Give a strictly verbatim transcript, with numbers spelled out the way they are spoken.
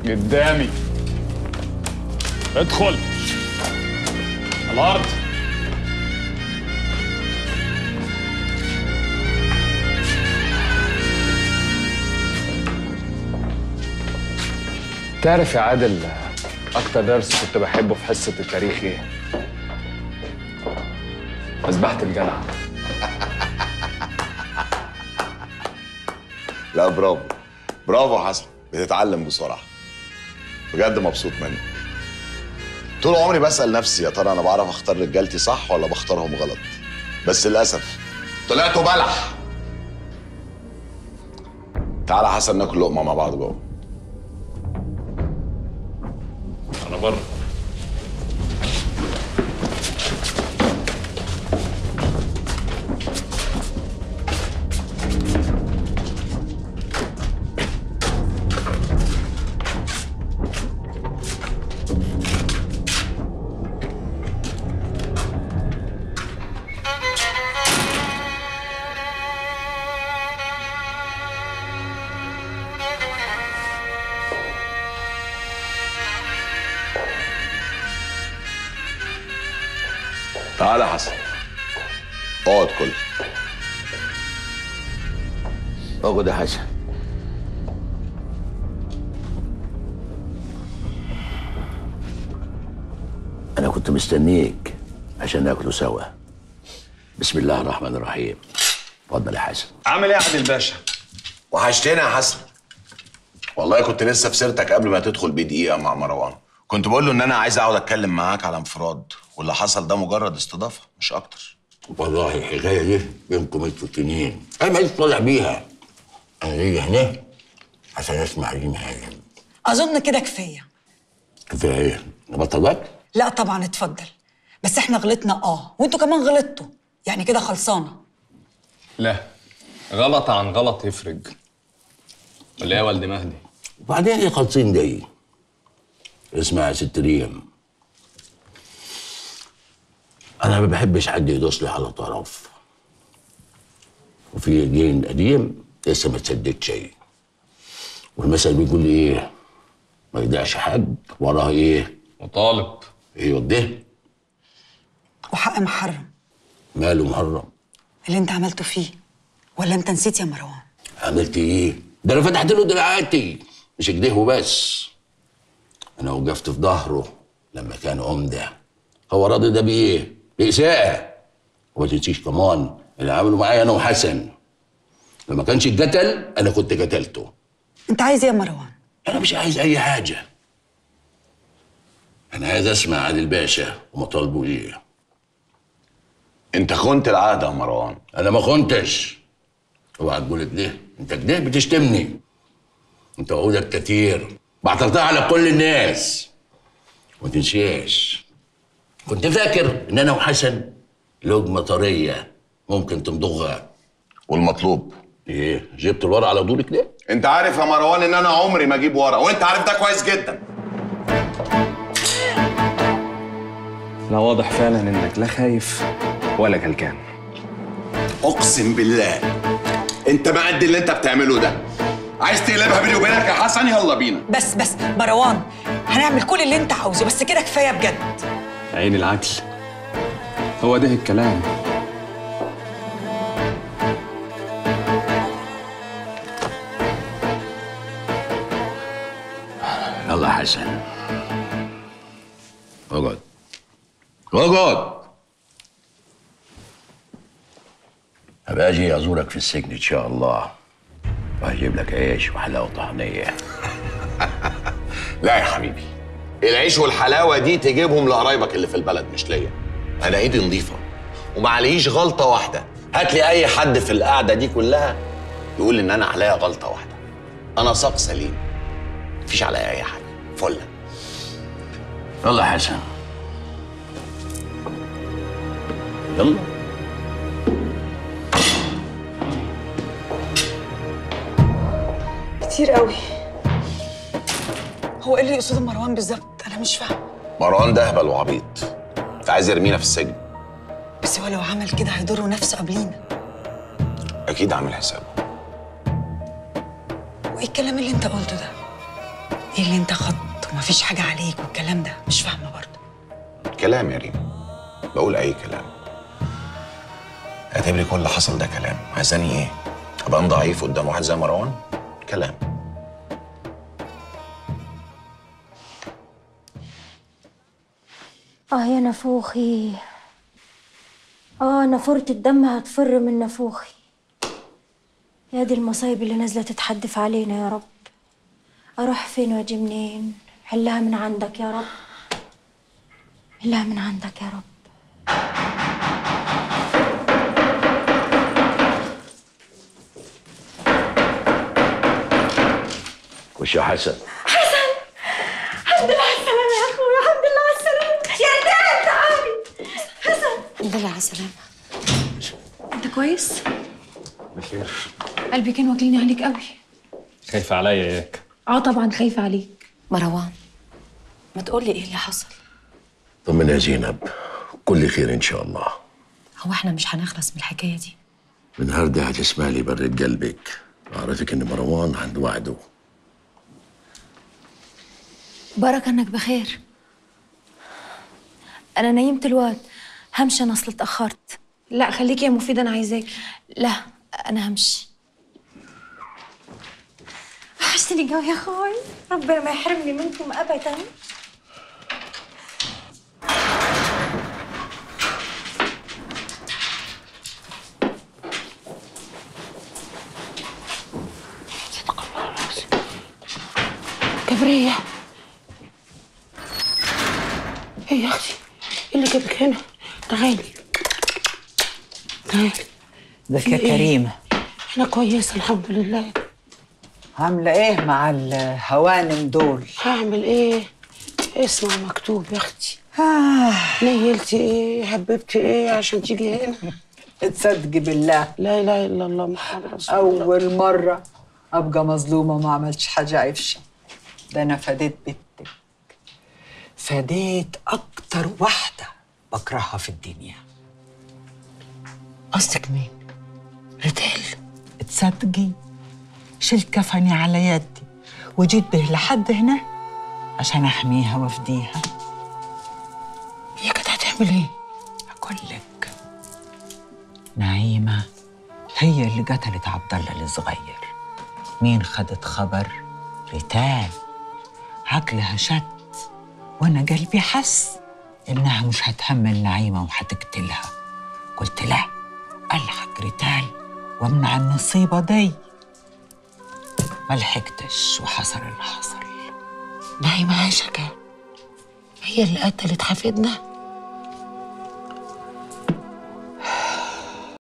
قدامي. ادخل الارض. تعرف يا عادل اكتر درس كنت بحبه في حصه التاريخ ايه؟ مذبحه الجلعه. لا برافو برافو حسن، بتتعلم بسرعه، بجد مبسوط منك. طول عمري بسأل نفسي يا ترى انا بعرف اختار رجالتي صح ولا بختارهم غلط، بس للاسف طلعتوا بلح. تعالى حسن ناكل لقمه مع بعض جوه. انا بره. تعالى يا حسن اقعد كل. اقعد يا حسن. انا كنت مستنيك عشان ناكله سوا. بسم الله الرحمن الرحيم. اتفضل يا حسن. عامل ايه يا عادل باشا؟ وحشتنا يا حسن. والله كنت لسه في سيرتك قبل ما تدخل بدقيقه مع مروان. كنت بقول له ان انا عايز اقعد اتكلم معاك على انفراد، واللي حصل ده مجرد استضافه مش اكتر. والله الحكايه دي بينكم انتوا التنين انا ماليش طالع بيها. انا جاي هنا عشان اسمع ريم هانم. اظن كده كفايه. كفايه ايه؟ نبطلك؟ لا طبعا اتفضل، بس احنا غلطنا اه وانتوا كمان غلطتوا، يعني كده خلصانه. لا، غلط عن غلط يفرج. ولا ايه يا والد مهدي؟ وبعدين ايه خالصين دي؟ اسمع يا ست ريم، انا ما بحبش حد يدوس لي على طرف، وفي دين قديم لسه ما تصدقت شيء، والمثل بيقول ايه؟ ما يدعش حد وراه ايه؟ مطالب. ايوه ده. وحق محرم. ماله محرم؟ اللي انت عملته فيه، ولا انت نسيت يا مروان؟ عملت ايه؟ ده انا فتحت له دراعاتي، مش كده وبس، انا وقفت في ظهره لما كان عمده. هو راضي ده بايه؟ بإساءة. وما تنسيش كمان اللي عملوا معايا انا وحسن. لما كانش اتقتل انا كنت قتلته. انت عايز ايه يا مروان؟ انا مش عايز اي حاجه، انا عايز اسمع عادل باشا ومطالبه ايه. انت خنت العهد يا مروان. انا ما خنتش. اوعى تقول كده، انت كده بتشتمني. انت وعودك كتير بعترضها على كل الناس. وما تنساش كنت فاكر ان انا وحسن لقمه طريه ممكن تمضغها. والمطلوب ايه؟ جبت الورق على طول كده؟ انت عارف يا مروان ان انا عمري ما اجيب ورق، وانت عارف ده كويس جدا. لا، واضح فعلا انك لا خايف ولا قلقان. اقسم بالله انت ما قد اللي انت بتعمله ده. عايز تقلبها بيني وبينك يا حسن؟ يلا بينا. بس بس مروان، هنعمل كل اللي انت عاوزه، بس كده كفايه بجد. عين العدل، هو ده الكلام. يلا يا حسن اقعد اقعد. هبقى اجي ازورك في السجن ان شاء الله، وهجيب لك عيش وحلاوه طحنيه. لا يا حبيبي، العيش والحلاوه دي تجيبهم لقرايبك اللي في البلد مش ليا. انا ايدي نظيفه وما عليش غلطه واحده. هات لي اي حد في القعده دي كلها يقول ان انا عليا غلطه واحده. انا ساق سليم، مفيش عليا اي حاجه. فله. يلا يا حسن يلا. كتير قوي. هو ايه اللي يقصده مروان بالظبط؟ انا مش فاهم. مروان ده هبل وعبيط، انت عايز يرمينا في السجن. بس هو لو عمل كده هيضر نفسه قبلينا. اكيد عامل حسابه. وايه الكلام اللي انت قلته ده؟ ايه اللي انت خط ومفيش حاجه عليك والكلام ده؟ مش فاهمه برضه. كلام يا ريم، بقول اي كلام. اعتبري كل اللي حصل ده كلام. عايزاني ايه؟ ابقى انا ضعيف قدام واحد زي مروان؟ كلام. اه يا نافوخي، اه نافورة الدم هتفر من نافوخي. يا دي المصايب اللي نازلة تتحدف علينا يا رب. اروح فين واجي منين؟ حلها من عندك يا رب، حلها من عندك يا رب. وش يا حسن؟ حسن، الحمد لله على السلامة يا اخويا، الحمد لله على السلامة يا رجال. تعالي حسن. الحمد لله على السلامة. انت كويس؟ بخير. قلبي كان واكلني عليك قوي. خايفة عليا ياك؟ اه طبعا خايفة عليك. مروان، ما تقولي ايه اللي حصل؟ طمني يا زينب، كل خير ان شاء الله. هو احنا مش هنخلص من الحكاية دي؟ من النهارده هتسمع لي برد قلبك، اعرفك ان مروان عند وعده. بركة انك بخير. انا نيمت الواد، همشي انا اصل اتأخرت. لا خليكي يا مفيدة، انا عايزاكي. لا انا همشي. وحشتني جو يا اخوي، ربنا ما يحرمني منكم ابدا. كبرية، ايه يا اختي؟ ايه اللي جابك هنا؟ تعالي تعالي. ازيك يا كريمة؟ انا كويسة الحمد لله. عاملة ايه مع الهوانم دول؟ هعمل ايه؟ اسمع مكتوب يا اختي. آه. نيلتي ايه؟ حببتي ايه عشان تيجي هنا؟ تصدقي بالله لا اله الا الله محمد رسول الله. أول مرة أبقى مظلومة وما عملتش حاجة عفشة. ده أنا فديت بنتك، فديت أكتر واحدة بكرهها في الدنيا. قصدك مين؟ ريتال؟ تصدقي شلت كفني على يدي وجيت به لحد هنا عشان أحميها وأفديها. هي كانت هتعمل ايه؟ أقول لك، نعيمة هي اللي قتلت عبد الله الصغير. مين خدت خبر؟ ريتال. عقلها شت وانا قلبي حس انها مش هتحمل نعيمة وهتقتلها. قلت لا، الحق ريتال وامنع النصيبة دي. ما لحقتش وحصل اللي حصل. نعيمة عايشة كان هي اللي قتلت حفيدنا؟